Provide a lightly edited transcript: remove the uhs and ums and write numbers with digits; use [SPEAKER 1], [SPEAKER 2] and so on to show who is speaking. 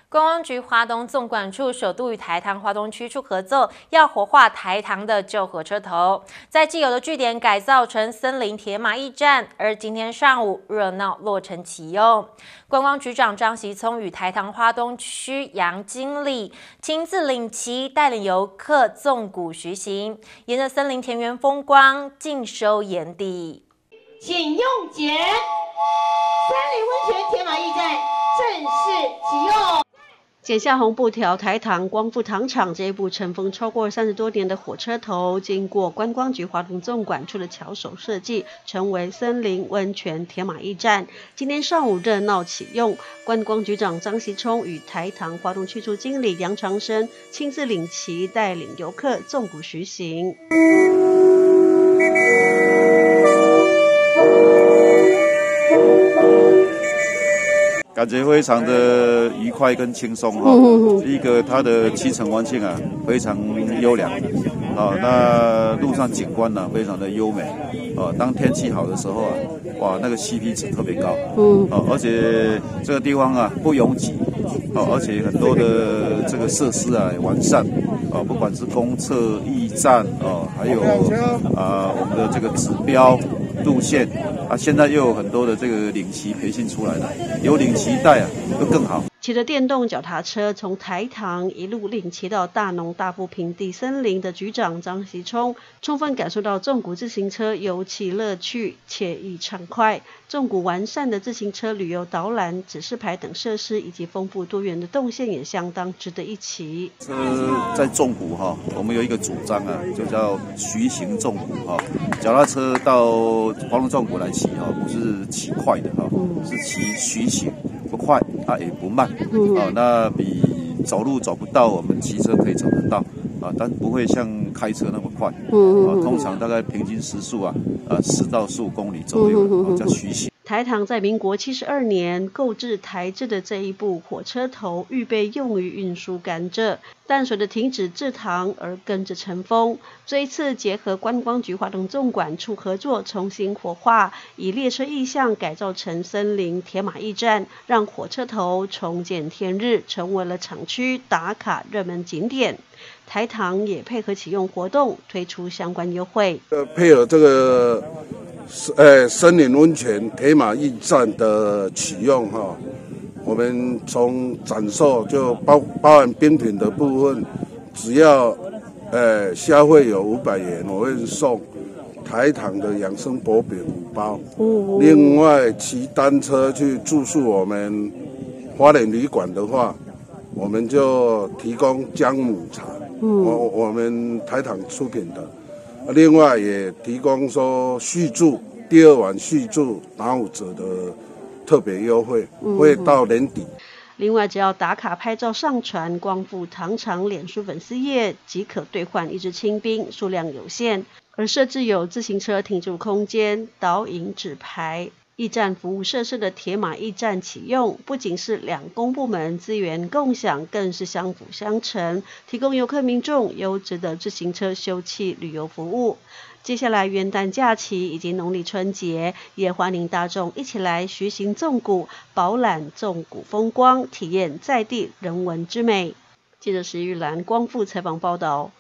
[SPEAKER 1] 观光局花东纵管处首度与台糖花东区处合作，要活化台糖的旧火车头，在既有的据点改造成森林铁马驿站，而今天上午热闹落成启用。观光局长张习聪与台糖花东区杨经理亲自领旗，带领游客纵谷徐行，沿着森林田园风光尽收眼底。
[SPEAKER 2] 请用捷，森林温泉铁马驿站正式启用。
[SPEAKER 3] 剪下红布条，台糖光复糖厂这一部尘封超过30多年的火车头，经过观光局花东纵管处的巧手设计，成为森林温泉铁马驿站。今天上午热闹启用，观光局长张习聪与台糖花东区处经理杨长生亲自领旗，带领游客纵谷徐行。
[SPEAKER 4] 感觉非常的愉快跟轻松哈。第一个，它的7层环境啊非常优良，那路上景观呢非常的优美，当天气好的时候啊，哇，那个 CP 值特别高，而且这个地方啊不拥挤，而且很多的这个设施啊完善，不管是公厕、驿站还有我们的这个指标路线。现在又有很多的这个领旗培训出来了，有领旗带啊，会更好。
[SPEAKER 3] 骑着电动脚踏车从台糖一路领骑到大农大埔平地森林的局长张习聪，充分感受到纵谷自行车游骑乐趣，惬意畅快。纵谷完善的自行车旅游导览、指示牌等设施，以及丰富多元的动线，也相当值得一骑。
[SPEAKER 4] 在纵谷我们有一个主张啊，就叫徐行纵谷脚踏车到花东纵谷来骑不是骑快的是骑徐行，不快也不慢那比走路走不到，我们骑车可以走得到但不会像开车那么快通常大概平均时速10到15公里左右叫徐行。
[SPEAKER 3] 台糖在民国72年购置台制的这一部火车头，预备用于运输甘蔗，但随着停止制糖而跟着尘封。这一次结合观光局花东纵管处合作，重新活化，以列车意象改造成森林铁马驿站，让火车头重见天日，成为了厂区打卡热门景点。台糖也配合启用活动，推出相关优惠。
[SPEAKER 5] 配合这个森林温泉铁马驿站的启用我们从展售就包含冰品的部分，只要消费有500元，我会送台糖的养生薄饼5包。另外骑单车去住宿我们花莲旅馆的话，我们就提供姜母茶，我们台糖出品的。另外也提供说续住第2晚续住打5折的特别优惠，会到年底。
[SPEAKER 3] 另外，只要打卡拍照上传光复糖厂脸书粉丝页，即可兑换1支清冰，数量有限。而设置有自行车停驻空间、导引指牌、驿站服务设施的铁马驿站启用，不仅是2公部门资源共享，更是相辅相成，提供游客民众优质的自行车休憩旅游服务。接下来元旦假期以及农历春节，也欢迎大众一起来徐行纵谷，饱览纵谷风光，体验在地人文之美。记者石玉兰光复采访报道。